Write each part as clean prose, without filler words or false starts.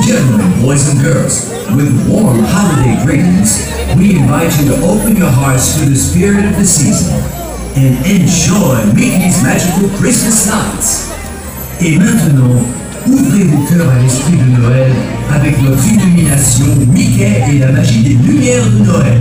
gentlemen, boys and girls, with warm holiday greetings, we invite you to open your hearts to the spirit of the season and enjoy Mickey's Magical Christmas Nights. Et maintenant, ouvrez vos cœurs à l'esprit de Noël avec notre illumination Mickey et la magie des lumières de Noël.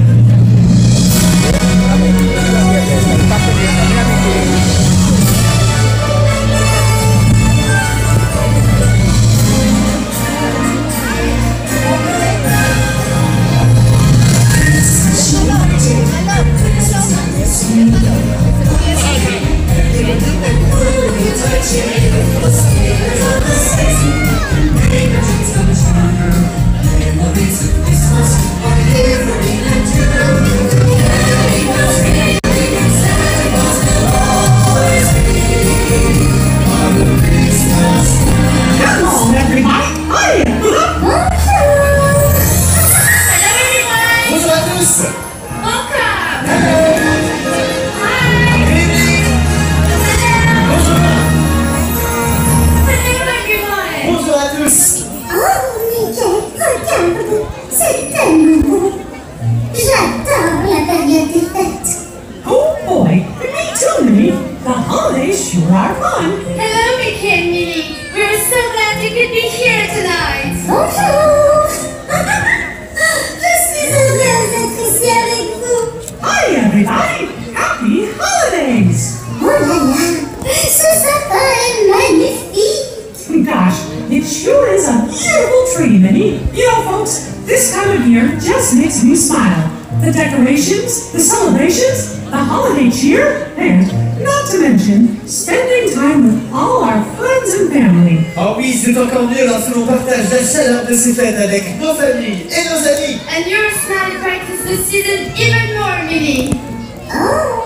De ces fêtes avec nos familles et nos amis. And your smile brightens the season even more, Minnie. Oh!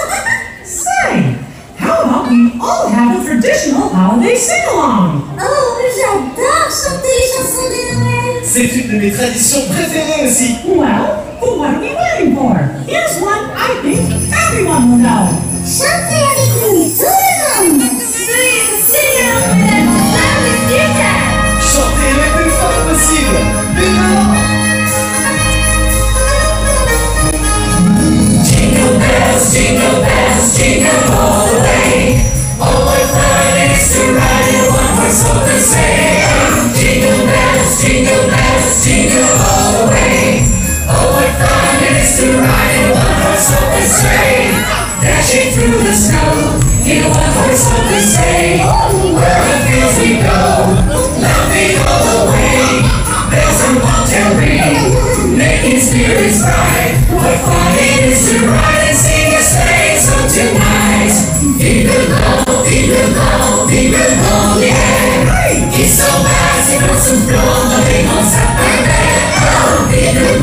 Say, how about we all have a traditional holiday sing-along? Oh, j'adore chanter les chansons de Noël. C'est une de mes traditions préférées aussi. Well, what are we waiting for? Here's one I think everyone will know. Chantez avec nous, tout le monde. Please sing along with us as loud as you can. Chantez le plus fort possible. Jingle bells, jingle all the way. Oh, what fun it is to ride in one horse open sleigh. Jingle bells, jingle all the way. Oh, what fun it is to ride in one horse open sleigh. Dashing through the snow in a one horse open sleigh. Where the fields we go, laughing all the way. Bells and bobtail ring, making spirits bright. What fun it is to ride and sing a sleigh song tonight. Jingle bell, yeah. It's so fast, it goes to blow, nothing on Saturday. Jingle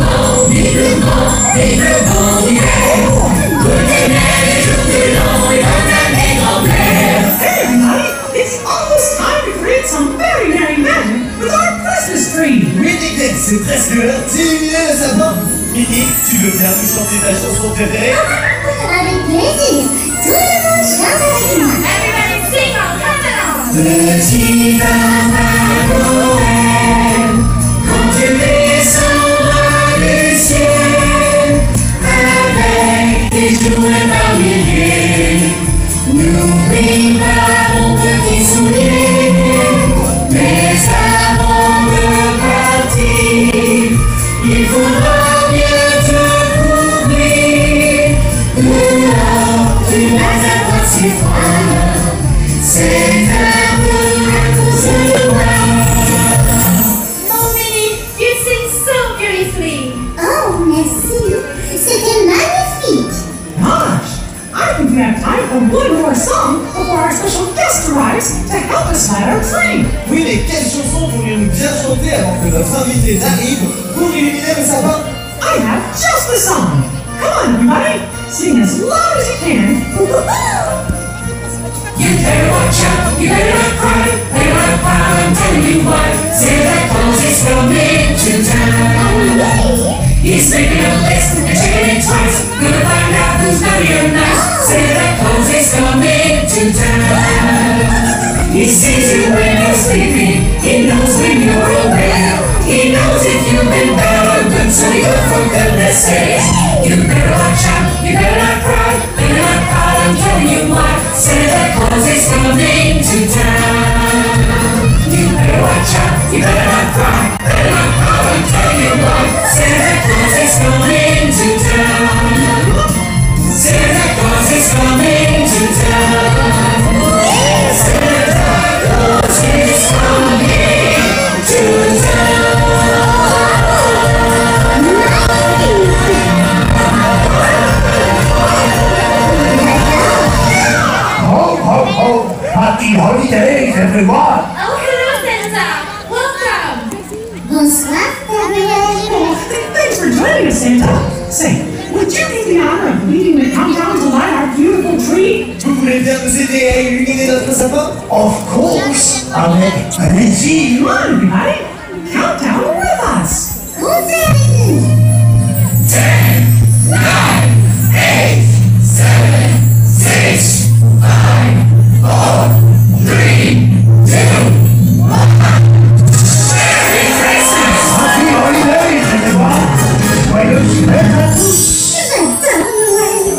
bell, yeah. Looking at it, looking on, we don't have any more play. Hey everybody, it's almost time to create some very merry magic with our Christmas tree. Oui, Mickey, c'est presque l'heure d'illuminer le sapin. Mickey, tu veux bien nous chanter ta chanson préférée? Avec plaisir. Tout le monde chante avec moi. Everybody sing on, come along. Petit papa Noël, quand tu descendras du ciel, avec tes jouets par milliers, n'oublie pas mon petit soulier. Mais avant de partir, il faudra bien te couvrir. Dehors, tu vas avoir si froid. C'est un peu à cause de moi. Oh, Minnie, you sing so beautifully. Oh, merci. C'était magnifique. Gosh, I think we have time for one more song before our special guest arrives to help us light our tree. Oui, mais quelle chanson pourrions-nous bien chanter avant que notre invité n'arrive pour illuminer le sapin? I have just the song. Come on, everybody, sing as loud as you can. You better watch out, you better not cry, better not pout, I'm telling you why. Santa Claus is coming to town. He's making a list and checking it twice. Gonna find out who's naughty or nice. Santa Claus is coming to town. He sees you when you're sleeping, he knows when you're awake. He knows if you've been bad or good, so you're for goodness sake. You better watch out, you better not cry, better not pout, I'm telling you why. Santa Claus is coming to town. You better watch out, you better not cry, better not pout, I'm telling you why. Santa Claus is coming to town. Santa Claus is coming to town. Santa Claus is coming to town. Ho, ho, ho! Happy holidays, everyone! Oh, hello, Santa. Welcome. Bonsoir, Père Noël. Thanks for joining us, Santa. Say, would you do the honor of leading the countdown to light our beautiful tree? Vous voulez bien nous aider à illuminer notre sapin? Of course! Allez-y! Come on, everybody. Countdown with us. Comptez avec nous. 10, 9, 8, 7, 6, 5, 4, 3, 2, 1. Merry Christmas! Happy holidays, everyone! Joyeux fêtes à tous! J'adore Noël.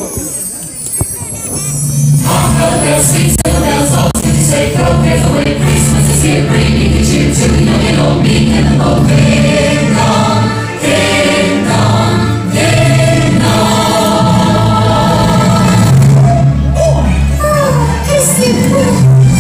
Jingle bells, sweet jingle bells, all to say, throw cares away. Christmas is here, bringing the cheer to young and old, meek and the bold. Ding dong, ding dong, ding dong. Oh, que c'est beau.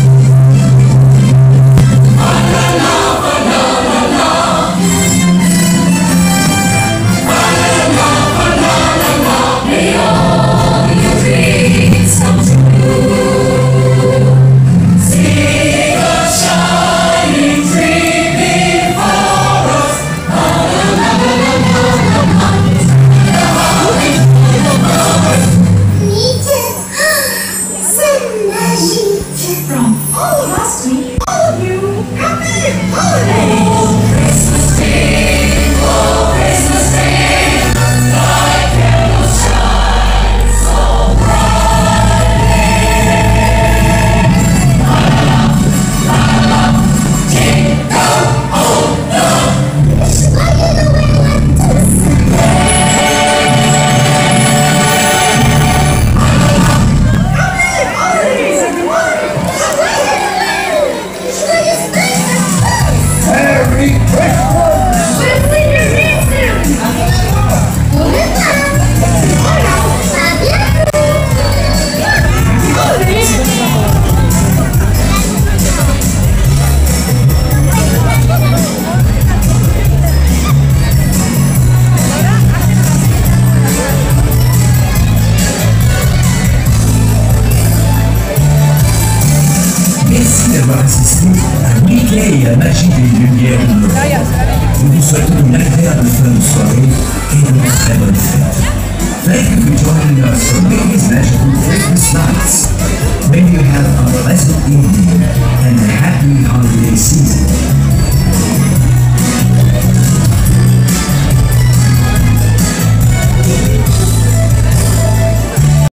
May all your dreams come true. See the shining tree before us. Mickey, c'est magique. From all of us to all of you, happy holidays. Christmas Day, oh Christmas Day, thy candles shine so brightly. Jingle all the Joyeux Noël à tous. Holidays, everyone. Joyeux Noël. Merry Christmas! We'll see you real soon. Au revoir. À bientôt. Merci d'avoir assisté à Mickey et à Magie des Lumières de Noël. Nous vous souhaitons une agréable fin de soirée et de très bonnes fêtes. Thank you for joining us for Mickey's Magical Christmas Nights. May you have a pleasant evening